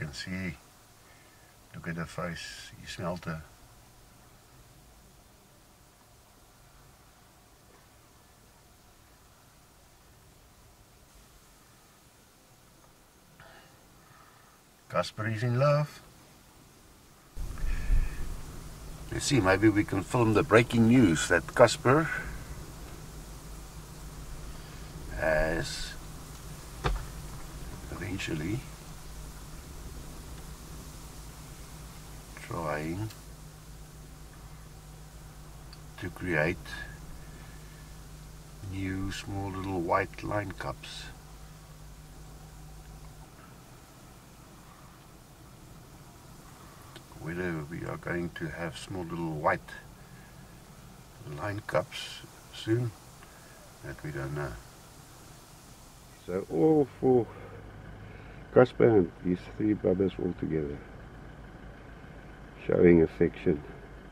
can see, look at the face, he smelt her. Casper is in love. Let's see, maybe we can film the breaking news that Casper has eventually trying to create new small little white lion cubs. Whether we are going to have small little white lion cubs soon, that we don't know. So all for Casper and his three brothers all together, showing affection.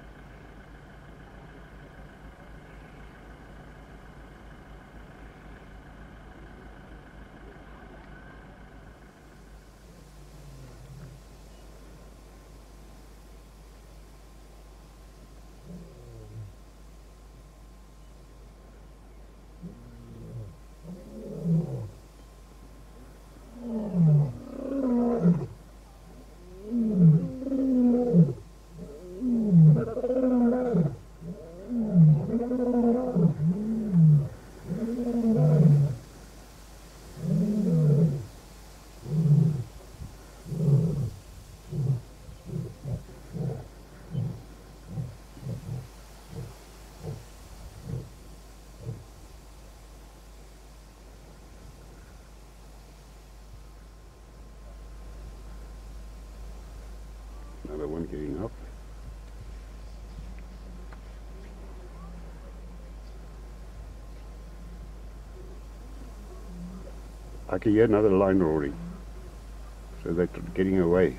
Another one getting up. I can hear another lion roaring. So they're getting away.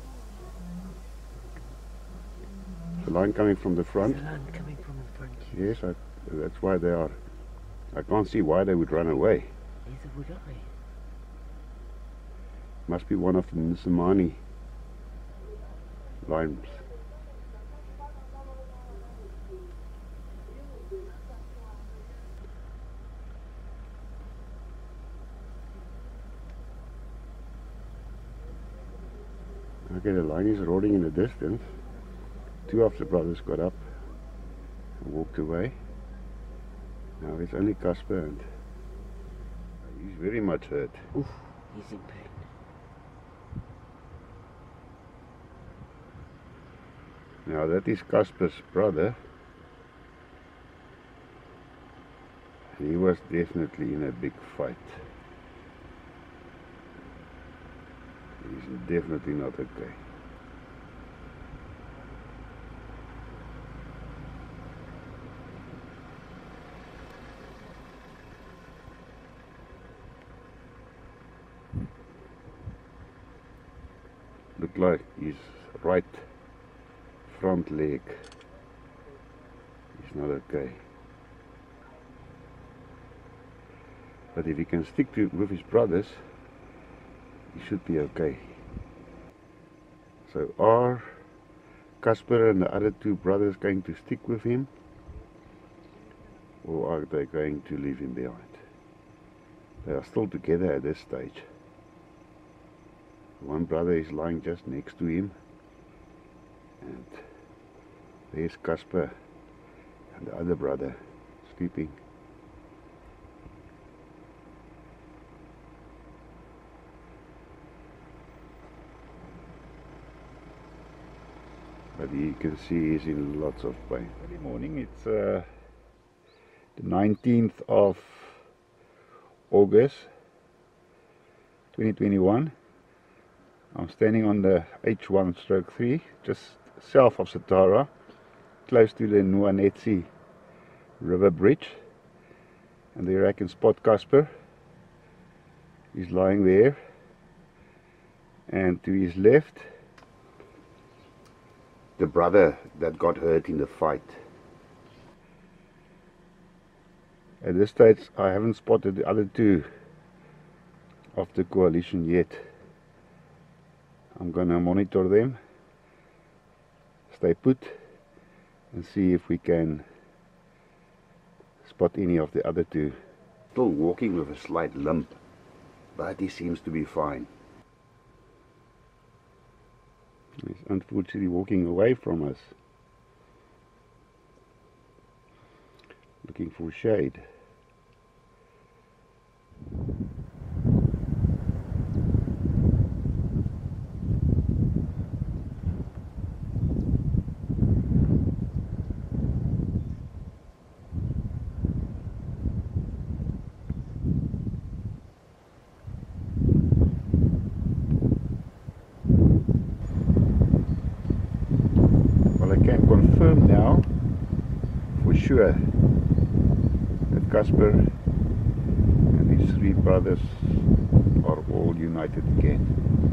The lion coming from the front. There's a lion coming from the front. Yes, that's why they are. I can't see why they would run away. Neither would I. Must be one of the Nsimani lions. Okay, the lion is roaring in the distance. Two of the brothers got up and walked away. Now it's only Casper and he's very much hurt. Oof, he's in pain. Now that is Casper's brother. He was definitely in a big fight. He's definitely not okay. Look like his right front leg is not okay. But if he can stick with his brothers, he should be okay. So are Casper and the other two brothers going to stick with him, or are they going to leave him behind? They are still together at this stage. One brother is lying just next to him, and there's Casper and the other brother sleeping. But you can see he's in lots of pain. Early morning, it's the 19th of August 2021. I'm standing on the H1/3, just south of Satara, close to the Lionesses river bridge. And there I can spot Casper. He's lying there. And to his left, the brother that got hurt in the fight. At this stage I haven't spotted the other two of the coalition yet. I'm gonna monitor them, stay put, and see if we can spot any of the other two. Still walking with a slight limp, but he seems to be fine. He's unfortunately walking away from us, looking for shade. Well, I can confirm now for sure that Casper and his three brothers are all united again.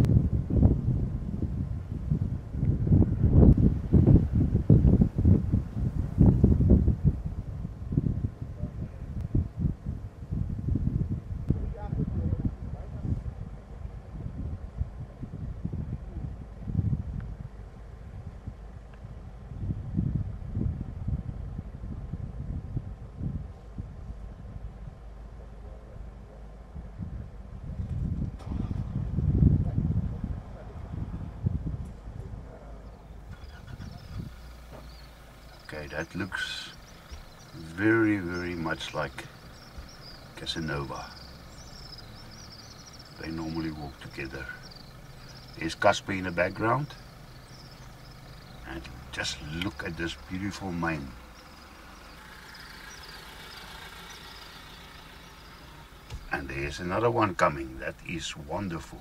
Okay, that looks very, very much like Casanova. They normally walk together. There's Casper in the background. And just look at this beautiful mane. And there's another one coming. That is wonderful.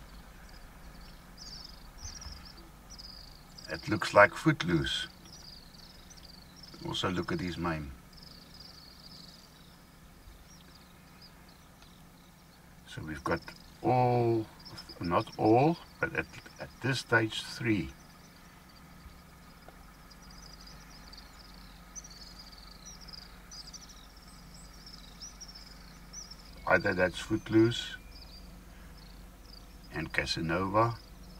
It looks like Footloose. Also look at his mane. So we've got all, not all, but at this stage 3. Either that's Footloose and Casanova,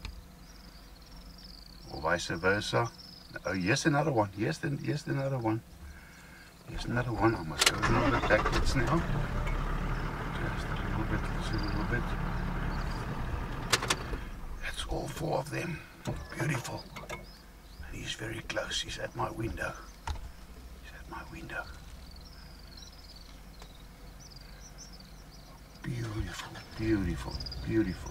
or vice versa. Oh, yes, another one. Yes, another one. Yes, another one. I must go a little bit backwards now. Just a little bit, just a little bit. That's all 4 of them. Beautiful. And he's very close. He's at my window. He's at my window. Beautiful, beautiful, beautiful.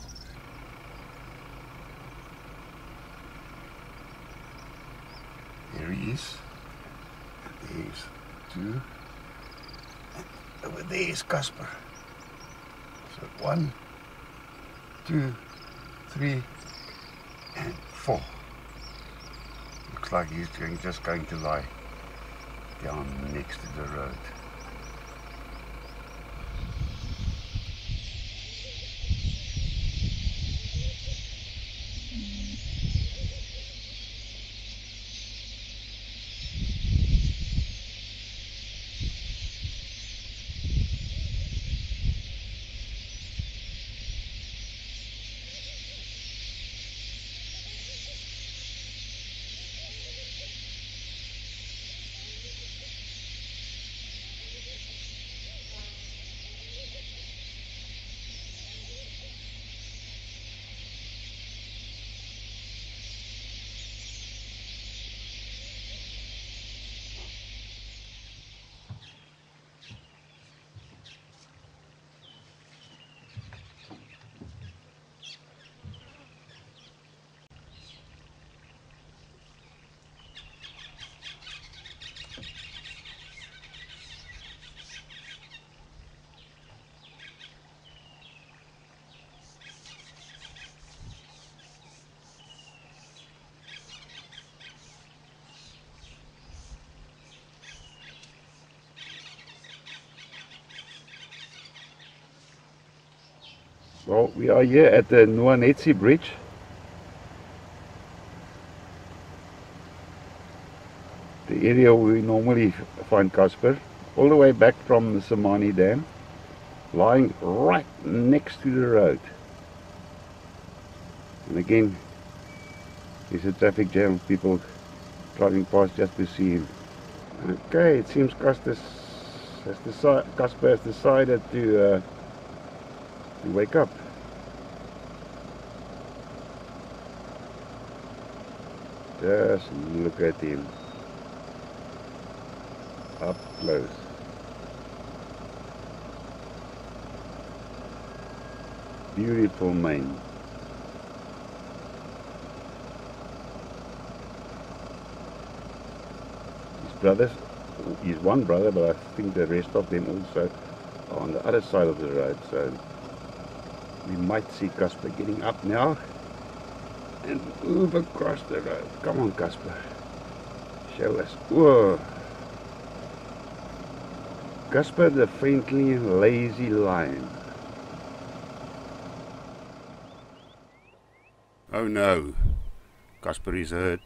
There he is. And there's 2. And over there is Casper. So 1, 2, 3, and 4. Looks like he's just going to lie down next to the road. Well, we are here at the Lionesses bridge. The area where we normally find Casper, all the way back from the Samani Dam, lying right next to the road. And again, there's a traffic jam of people driving past just to see him. Okay, it seems Casper has decided to wake up. Just look at him up close. Beautiful mane. His brothers, he's one brother, but I think the rest of them also are on the other side of the road, so we might see Casper getting up now and move across the road. Come on, Casper, show us. Whoa! Casper, the friendly, lazy lion. Oh no, Casper is hurt.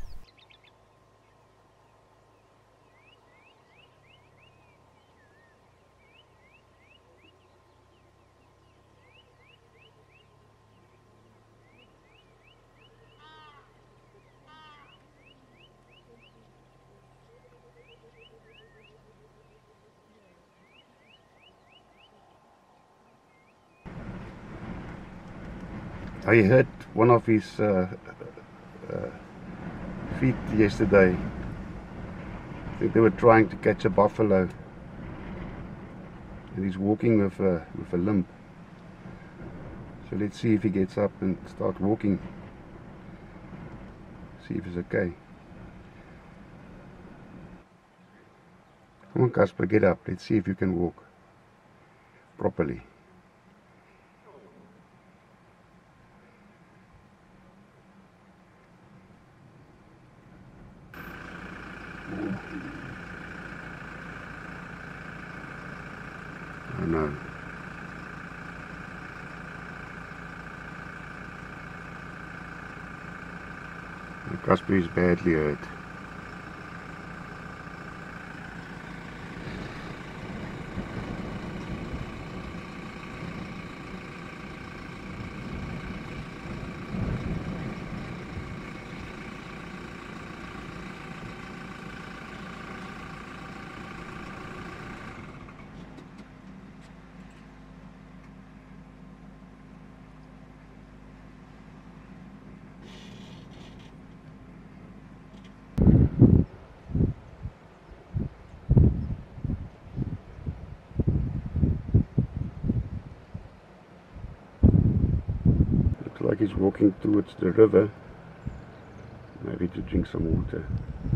I hurt one of his feet yesterday. I think they were trying to catch a buffalo, and he's walking with a limp. So let's see if he gets up and start walking. See if he's okay. Come on, Casper, get up. Let's see if you can walk properly. Oh no. Casper is badly hurt. Looks like he's walking towards the river, maybe to drink some water.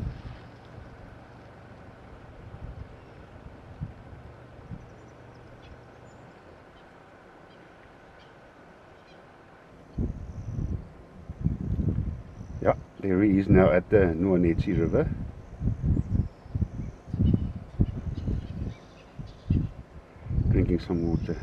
Yeah, there he is now at the Lionesses river. Drinking some water.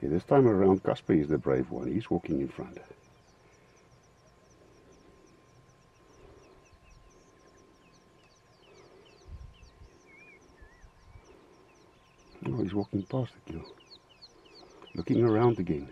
Okay, this time around Casper is the brave one. He's walking in front. Oh, he's walking past the kill. Looking around again.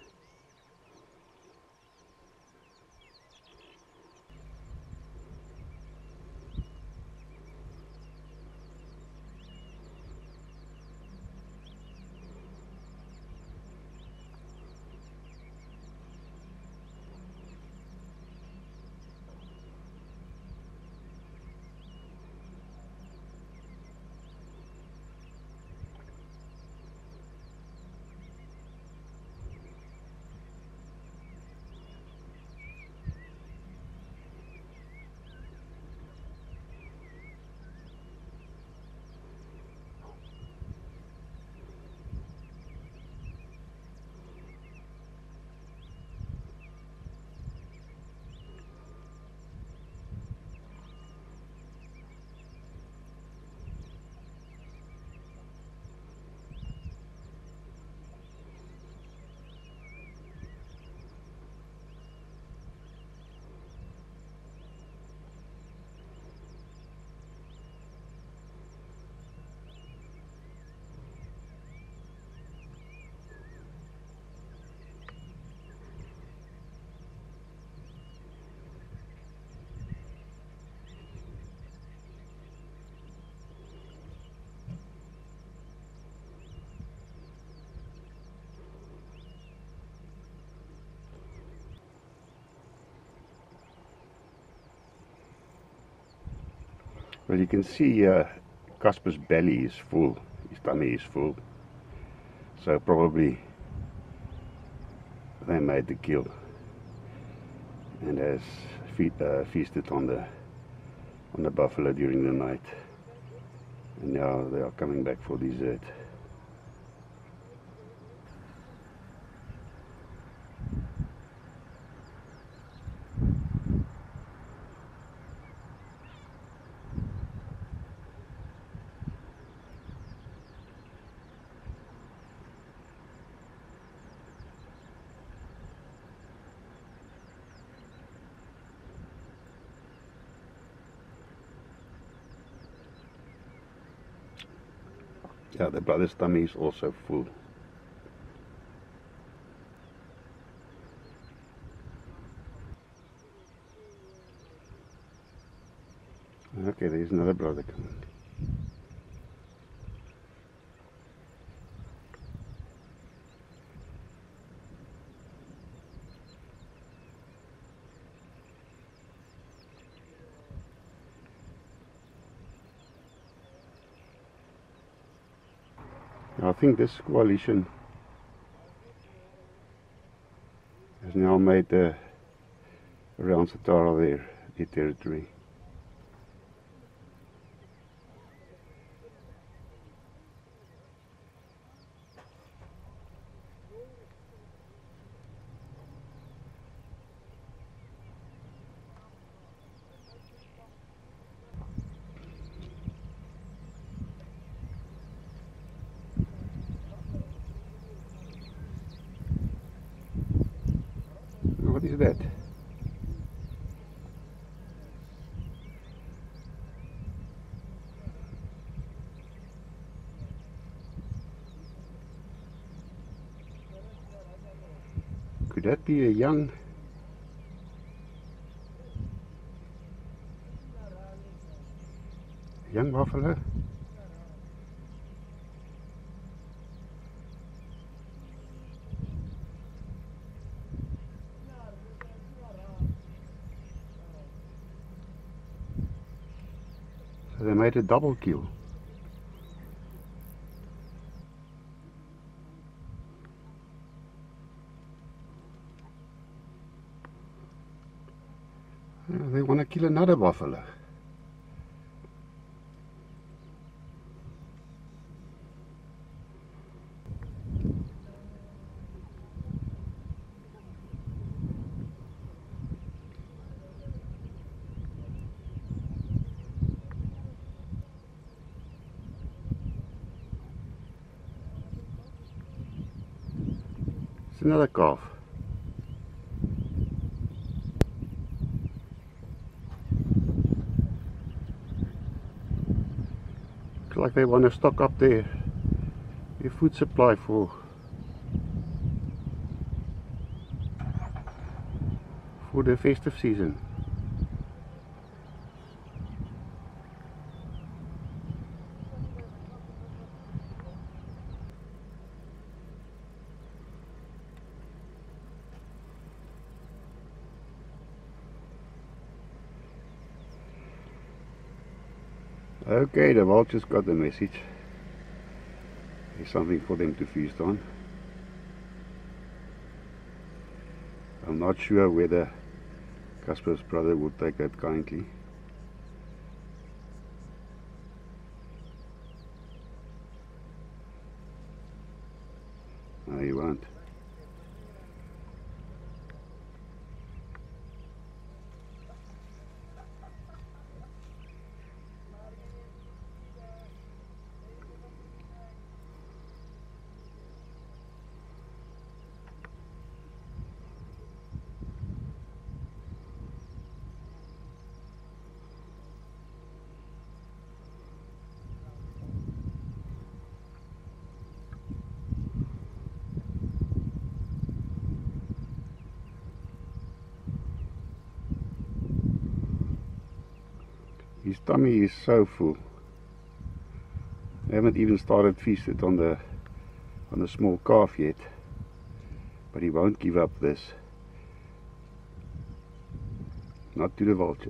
Well, you can see Casper's belly is full, his tummy is full, so probably they made the kill and has feasted on the buffalo during the night, and now they are coming back for dessert. Yeah, the brother's tummy is also full. Okay, there's another brother coming. I think this coalition has now made around Satara their territory. What is that? Could that be a young buffalo? So they made a double kill. They want to kill another buffalo. another calf. Looks like they want to stock up their food supply for the festive season. Okay, the vultures got the message. There's something for them to feast on. I'm not sure whether Casper's brother would take that kindly. No, he won't. His tummy is so full. I haven't even started feasted on the small calf yet, but he won't give up this. Not to the vultures.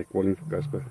They're calling for Casper.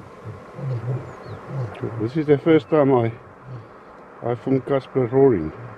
This is the first time I filmed Casper roaring.